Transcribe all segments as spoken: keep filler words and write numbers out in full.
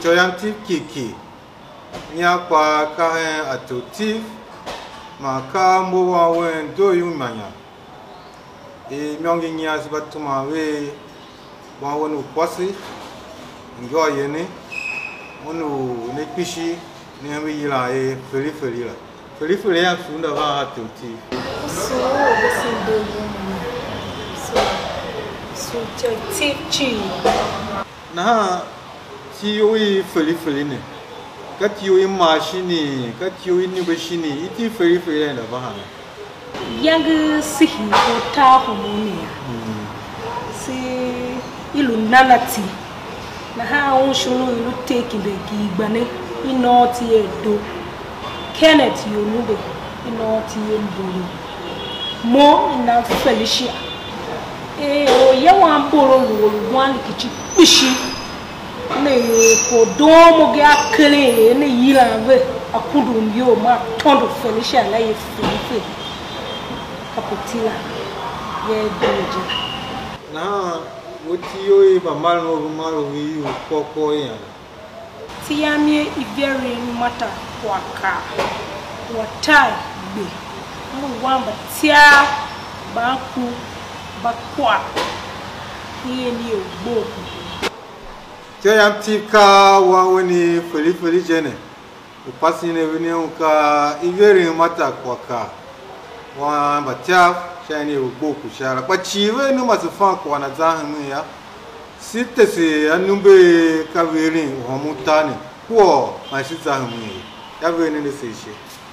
Choyantif Kiki. Nya kwa kahen atotif. Maka mbowa wen do yu manya. E myongi nya sibatuma we wa wonu kwasi. Ngo yene. Onu ne pishi ne wi yila e feli feli la. Feli feli ya funda va atotif. So obesin do yu manya. So so choyantif chi. Na tiyoyi feli feli ne. Ka tiyoyi machine, ka tiyoyi ni machine, iti feli feli na ba ha. Yang sihi ota homonia. Si ilu nanati. Na ha on shuru ilu take be gigbane inoti edo. Kenneth Yonube inoti embolo. Mo na Felicia. Eh o yawa mboro lu wan kichi pishi. Ne ko domo ge akele ne yira ve akudu mbio ma tondo Felicia la ye Felipe kaputila ye doje Na wotiyo e ba malo malo wi ukoko ya. tiamie ivere mata kwaka watai be mu wamba tia baku bakwa ye ni ogboku Choyantif ka wa woni feli feli jene. Upasi ne wini unka iveri mata kwa ka. Wa batia shani uboku shara. Kwa chiwe no masufan kwa na zahamu ya. Site se anumbe kaveri homutane. Kwa masita hamu ya. Ya veni ne seishe.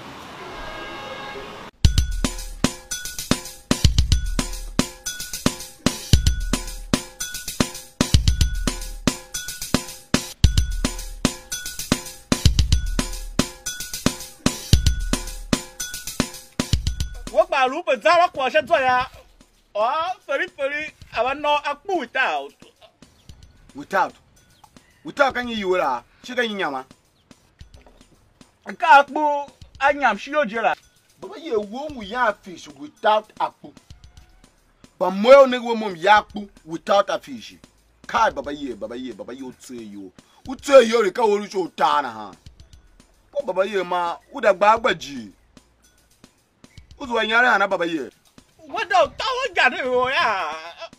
What about Ruben Zara question? Oh, very, very, I want no a without. Without. Without can you are chicken yama. I can't move. I am sure Jella. But you womb we are fish without a poo. But more nigga woman yapu without a fish. Kai baba ye, baba ye, baba you say you. Would say you're a cow show tana, huh? Oh, baba ye, ma, would a barbaji. Who's when you're an baba ye? What the tower got it? Oh, yeah.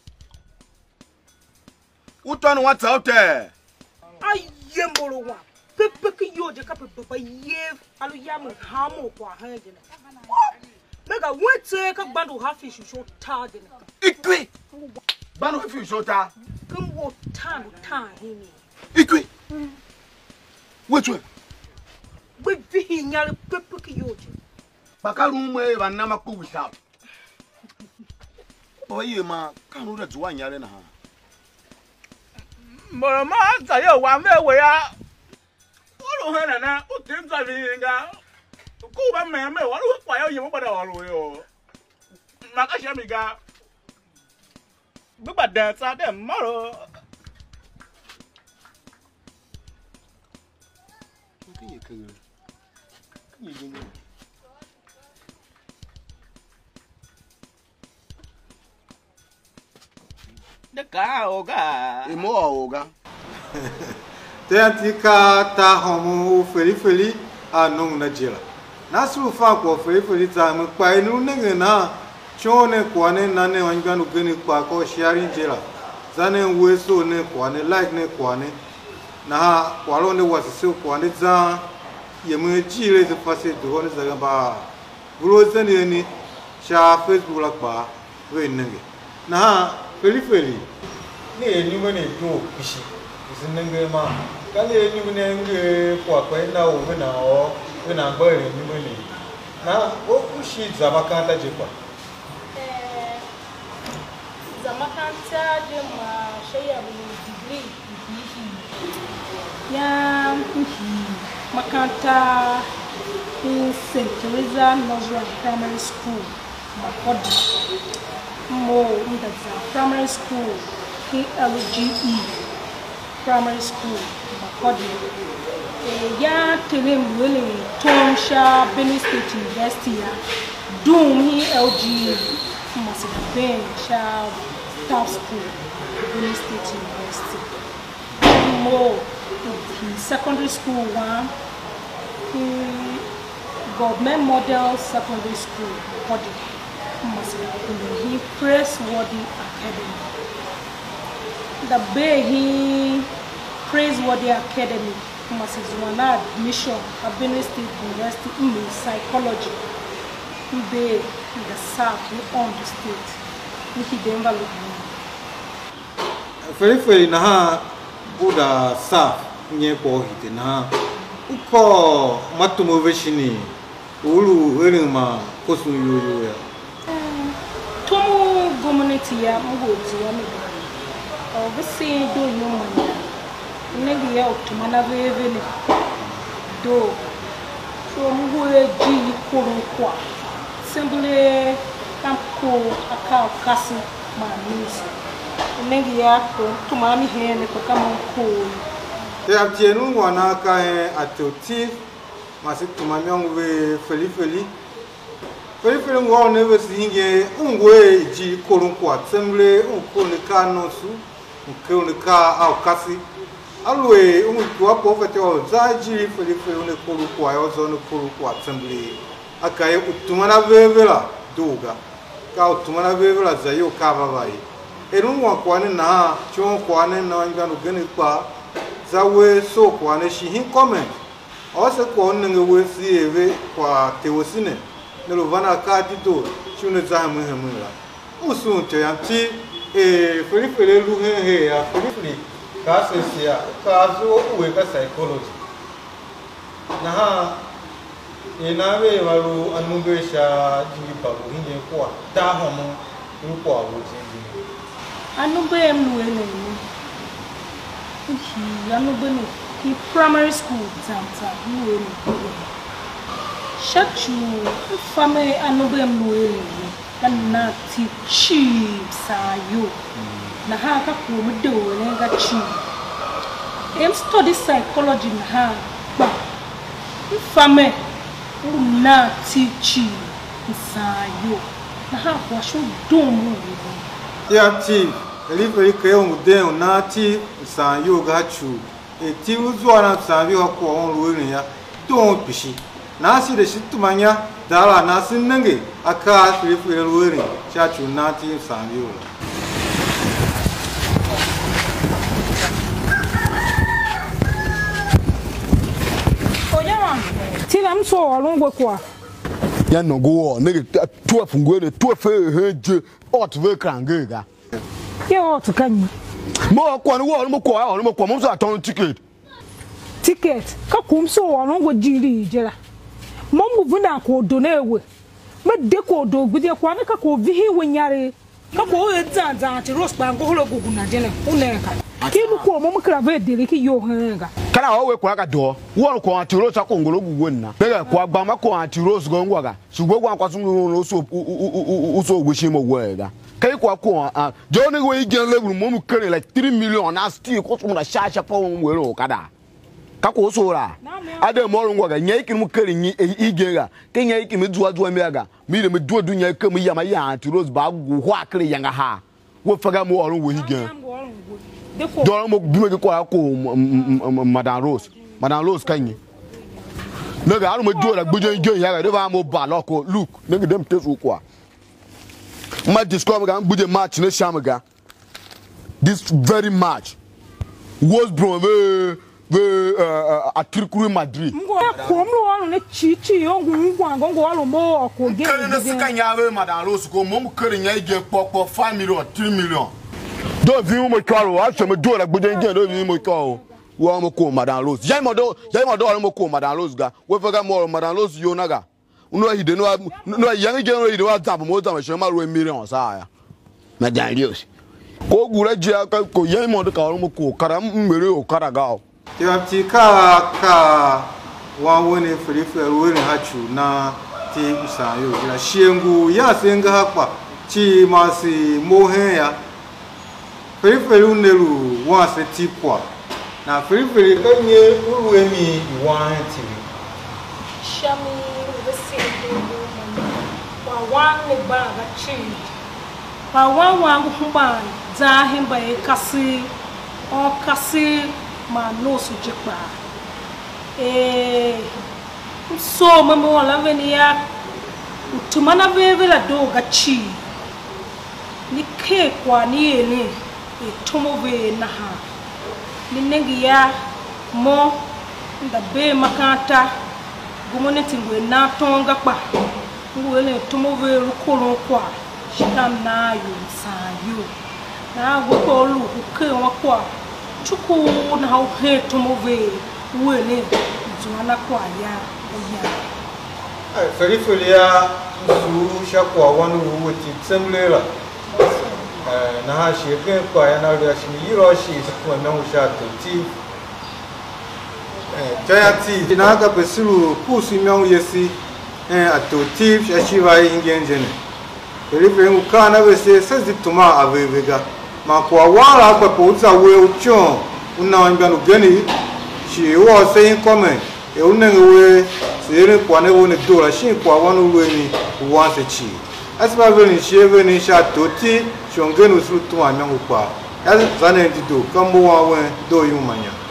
Who turn what's out there? I am one. Pepe yo je kape baba ye alu yamu hamo kwa hangene. Mega wete ka bando hafi shisho tagene. Ikwi. Bando hafi shisho ta. Kum wo tan tan hini. Ikwi. Which way? We vi nyale pepe yo je. Bakaru mwe ba nama ku without. Baba ye ma kanu da zuwa nyale na ha. Mama, I tell you one way where I don't have an out. Things are being out. Cuba man, what do why you about all way? Macashamiga. But that's at them, Moro. Can you can you can you The car, oh, God. Emo oga. Choyantif ka ta homo feli feli a nung na jela. Na su fa ko feli feli ta mu pa inu nenge na chone kwa ne na ne wanganu gani kwa ko sharing jela. Zane weso ne kwa ne like ne kwa ne. Na kwa lo ne wasiso kwa ne za yemu jile se fase do ne zaga ba. Bulo zane ni sha Facebook la ba we nenge. Na feli feli ni enyu ne do pishi. Isinenge ma kale enyu ne nge kwa kwa na o na o na gba enyu ne. Na o kushi zamakanta je kwa. Eh zamakanta je ma shaya bu degree ya makanta in Saint Teresa Nursery Primary School Makodi. Mo in the primary school K L G E Primary School Makodi. Ya telem wele Tonsha Benue State University ya Doom he L G Masiben Sha Staff School Benue State University. more his secondary school one. He government model secondary school body. He praiseworthy academy. The bay he praiseworthy academy. Must is one admission at Benue State University in psychology. He be in the south, on the state. He Denver look. Very very na Buddha south nye po hite na uko matumoveshini ulu erima kosu yoyo ya. Tomu community ya mugoti ya mbe. Obese do nyoma. Negi ya otumana veve ne do so muwe ji kuru kwa simply kampo aka kasi ma nisi negi ya ko tumani hene ko kama ko ya tienu wana ka he atoti masi tumanyong we feli feli feli feli ngo ne we singe ungwe ji kuru kwa simply unko ne ka no su unko ne ka au kasi alwe umukwa profete o zaji feli feli ne kuru kwa yo zo ne kuru kwa assembly akaye utumana vevela duga ka utumana vevela zayo ka babai erun wa kwa ne na chon kwa ne na nganu gene kwa zawe so kwa ne shi hin comment o se ko ne we si eve kwa tewosine ne lo vana ka dito chune za mu hemula usun te yanti e feli feli lu he he ya feli feli Kasesia, kazo uweka psychology. Na ha inawe waru anubesha jipa buhinje kwa tahomo ruko awujinji. Anube mnuene ni. Uhi anube no ki primary school tanta nuene ni. Shachu fame anube mnuene ni. Na ti cheap sayo. Na ha ka ko mu do ne ga chi em study psychology na ha ba fame na teach sayo na ha ko sho do mu ya ti elive ke o de na ti sayo ga chu e ti uzo na sayo ko on ru ni ya do bishi na si de shi tumanya dala na sin nange aka fi fi ru ni cha chu na ti sayo I'm so long with quoi. Ya no go nigga twelve ngwe twelve heje ot ve krangega. Ya ot kan. Mo kwa no wo mo kwa o mo kwa mo so aton ticket. Ticket ka kum so ono go jiri jira. Mo mu vuna ko do na ewe. Me de ko do gbide kwa na ka ko vi hi wenyare. Ka ko e zan zan ti roast ban go holo gugu na jene. Uneka. Kibu ko mo mukra ve de ki yo henga. Kana o we kwa ka do wo ko atiro sa ko ngolo gugu na bega kwa gba ma ko atiro so go ngwa sugbo gwa kwa so no so so ogbeshi mo wega kai kwa ko jo ne we igen level mo mu kere like three million na still ko so na sha sha pa won we ro kada ka ko so ra ade mo ro ngwa ga nya ikin mu kere nyi igen ga ke nya ikin me duwa duwa me ga mi de me duwa du nya ke mu ya ma ya atiro ba gu ho akere yanga ha wo faga mo ro we igen do mo bi me ko ko Madam Rose Madam Rose kanyi nigga I don't do like bujo njo ya ga ba mo ba loko look nigga dem tesu kwa ma describe ga bujo match no shamaga this very match was bro we we atirikuru Madrid ngo ko mlo wanu ne chichi ongu ngwa ngo walo mo ko ge kere ne sikanya we Madam Rose ko mo kere nya ige popo five million three million do vi mo kwaro wa so me do like bujo njo do vi mo kwaro wo mo ko Madam Rose jai mo do jai mo do mo ko Madam Rose ga we fega mo Madam Rose yo naga uno hide no no yang je no hide wa tap mo tap she ma ro million sa ya Madam Rose ko gura je ka ko jai mo do ka mo ko kara mbere o kara ga o ya ti ka ka wa woni fri fri woni hachu na ti usayo ya shengu ya senga hapa ti masi mohe ya fri fri unelu wa se ti kwa na free free kanye uruemi iwanti shami vese wa wan ne ba ga chi pa wan wan ku ba za hin ba e kasi o kasi ma no su jikpa eh so mama wala venia utumana veve la doga chi ni ke kwa ni ele e tomo ve na ha ni nengi ya mo nda be makata gumone tingwe na tonga pa ngwele tomo ve rukolo kwa shikam na yo sa yo na go ko lu ku ke wa kwa chuku na ha he tomo ve wele zuana kwa ya ya feri feri ya su shakwa wanu wuti tsemlela na ha shi ke kwa ya na ya shi yiro shi su na usha ti eh jaya ti na ga besiru kusu myang yesi eh atoti shi vai ingenjene feri feri ukana bese sezi tuma avevega ma kwa wala kwa pouza we ucho una wanga geni shi wo sei comment e unenwe sere kwa ne woni dola shi kwa wanu weni wanse chi asba veni sheve ni sha toti shongenu su tu amyangu kwa ya zane ndido kambo wa we do yumanya